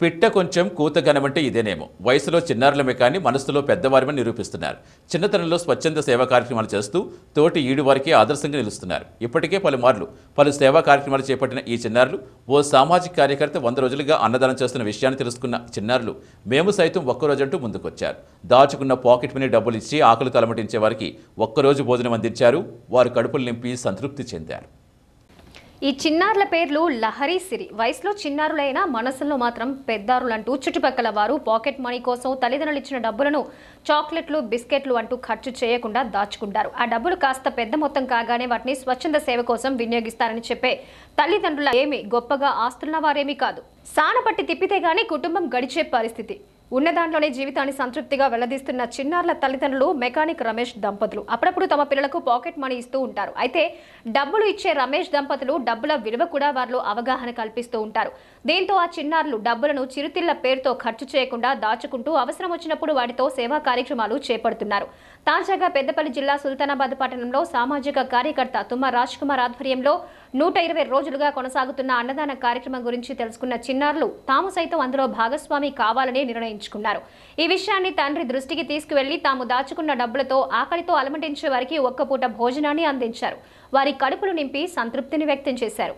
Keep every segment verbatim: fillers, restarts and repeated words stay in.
పిట్ట కొంచెం కూత ఘనమంటే ఇదేనేమో. వయసులో చిన్నారులమే కానీ మనసులో పెద్దవారిమని నిరూపిస్తున్నారు. చిన్నతనంలో స్వచ్ఛంద సేవా కార్యక్రమాలు చేస్తూ తోటి ఈడు వారికి ఆదర్శంగా నిలుస్తున్నారు. ఇప్పటికే పలుమార్లు పలు సేవా కార్యక్రమాలు చేపట్టిన ఈ చిన్నారులు ఓ సామాజిక కార్యకర్త వంద రోజులుగా అన్నదానం చేస్తున్న విషయాన్ని తెలుసుకున్న చిన్నారులు మేము సైతం ఒక్కరోజంటూ ముందుకొచ్చారు. దాచుకున్న పాకెట్ మనీ డబ్బులు ఇచ్చి ఆకలి తలమటించే వారికి ఒక్కరోజు భోజనం అందించారు. వారు కడుపులు నింపి సంతృప్తి చెందారు. ఈ చిన్నారుల పేర్లు లహరి సిరి. వయసులో చిన్నారులైనా మనసులో మాత్రం పెద్దారులంటూ చుట్టుపక్కల వారు పాకెట్ మనీ కోసం తల్లిదండ్రులు ఇచ్చిన డబ్బులను చాక్లెట్లు బిస్కెట్లు అంటూ ఖర్చు చేయకుండా దాచుకుంటారు. ఆ డబ్బులు కాస్త పెద్ద మొత్తం కాగానే వాటిని స్వచ్ఛంద సేవ కోసం వినియోగిస్తారని చెప్పే తల్లిదండ్రుల ఏమి గొప్పగా ఆస్తున్న వారేమీ కాదు. సానపట్టి తిప్పితే గానీ కుటుంబం గడిచే పరిస్థితి. ఉన్న దాంట్లోనే జీవితాన్ని సంతృప్తిగా వెల్లదీస్తున్న చిన్నారుల తల్లిదండ్రులు మెకానిక్ రమేష్ దంపతులు. అప్పుడప్పుడు తమ పిల్లలకు పాకెట్ మనీ ఇస్తూ ఉంటారు. అయితే డబ్బులు ఇచ్చే రమేష్ దంపతులు డబ్బుల విలువ కూడా వారిలో అవగాహన కల్పిస్తూ ఉంటారు. దీంతో ఆ చిన్నారులు డబ్బులను చిరుతిళ్ల పేరుతో ఖర్చు చేయకుండా దాచుకుంటూ అవసరం వచ్చినప్పుడు వాటితో సేవా కార్యక్రమాలు చేపడుతున్నారు. తాజాగా పెద్దపల్లి జిల్లా సుల్తానాబాద్ పట్టణంలో సామాజిక కార్యకర్త తుమ్మ రాజ్ కుమార్ ఆధ్వర్యంలో నూట ఇరవై రోజులుగా కొనసాగుతున్న అన్నదాన కార్యక్రమం గురించి తెలుసుకున్న చిన్నారులు తాము సైతం అందులో భాగస్వామి కావాలని నిర్ణయించుకున్నారు. ఈ విషయాన్ని తండ్రి దృష్టికి తీసుకువెళ్లి తాము దాచుకున్న డబ్బులతో ఆకలితో అలమటించే వారికి ఒక్కపూట భోజనాన్ని అందించారు. వారి కడుపులు నింపి సంతృప్తిని వ్యక్తం చేశారు.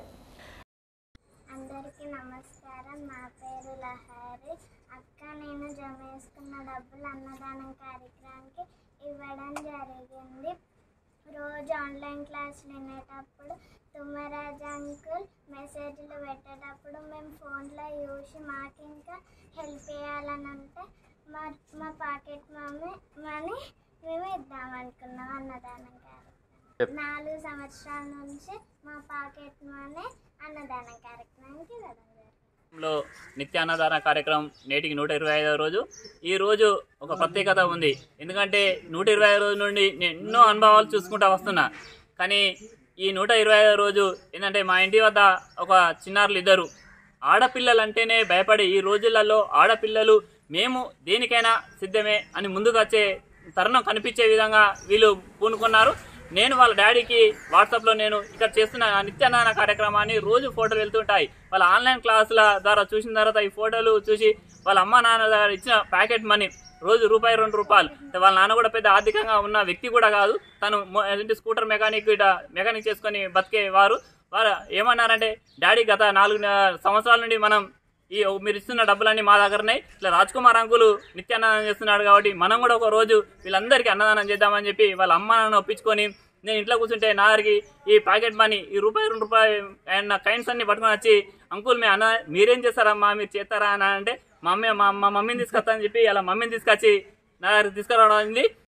అందరికీ నమస్కారం. నా పేరు లహరి. అక్క నేను జమ చేసుకున్న డబ్బులు అన్నదానం కార్యక్రమానికి ఇవ్వడం జరిగింది. రోజు ఆన్లైన్ క్లాసులు వినేటప్పుడు తుమ్మరాజ్ అంకుల్ మెసేజ్లు పెట్టేటప్పుడు మేము ఫోన్లో చూసి మాకు ఇంకా హెల్ప్ చేయాలని అంటే మా మా పాకెట్ మనీ మనీ మేము ఇద్దామనుకున్నాం అన్నదానం కార్యక్రమం. నాలుగు సంవత్సరాల నుంచి మా పాకెట్ మనీ అన్నదానం కార్యక్రమానికి ఇవ్వడం లో నిత్య అన్నదాన కార్యక్రమం నేటికి నూట ఇరవై ఐదవ రోజు. ఈ రోజు ఒక ప్రత్యేకత ఉంది. ఎందుకంటే నూట ఇరవై ఐదు రోజు నుండి నేను ఎన్నో అనుభవాలు చూసుకుంటూ వస్తున్నా. కానీ ఈ నూట ఇరవై ఐదవ రోజు ఏంటంటే మా ఇంటి వద్ద ఒక చిన్నారులు ఇద్దరు ఆడపిల్లలు అంటేనే భయపడి ఈ రోజులలో ఆడపిల్లలు మేము దేనికైనా సిద్ధమే అని ముందుకు వచ్చే తరుణం కనిపించే విధంగా వీళ్ళు పూనుకున్నారు. నేను వాళ్ళ డాడీకి వాట్సాప్లో నేను ఇక్కడ చేస్తున్న నిత్యాన్నదాన కార్యక్రమాన్ని రోజు ఫోటోలు వెళ్తుంటాయి. వాళ్ళ ఆన్లైన్ క్లాసుల ద్వారా చూసిన తర్వాత ఈ ఫోటోలు చూసి వాళ్ళ అమ్మ నాన్న దగ్గర ఇచ్చిన ప్యాకెట్ మనీ రోజు రూపాయి రెండు రూపాయలు. వాళ్ళ నాన్న కూడా పెద్ద ఆర్థికంగా ఉన్న వ్యక్తి కూడా కాదు. తను స్కూటర్ మెకానిక్ ఇట మెకానిక్ చేసుకొని బతికే వారు వారు ఏమన్నారంటే, డాడీ గత నాలుగు సంవత్సరాల నుండి మనం ఈ మీరు ఇస్తున్న డబ్బులన్నీ మా దగ్గరనే ఇట్లా రాజ్ కుమార్ అంకులు నిత్య అన్నదానం చేస్తున్నాడు కాబట్టి మనం కూడా ఒక రోజు వీళ్ళందరికీ అన్నదానం చేద్దామని చెప్పి వాళ్ళ అమ్మ నాన్న ఒప్పించుకొని నేను ఇంట్లో కూర్చుంటే నా దగ్గరికి ఈ ప్యాకెట్ మనీ ఈ రూపాయి రెండు రూపాయలు అండ్ నా కైండ్స్ అన్ని పట్టుకొని వచ్చి అంకుల్ మీ అన్న మీరేం చేస్తారమ్మా మీరు చేస్తారా అని అంటే మా అమ్మ మా మమ్మీని తీసుకొస్తా అని చెప్పి అలా మమ్మీని తీసుకొచ్చి నా దగ్గరికి తీసుకురావడం అయింది.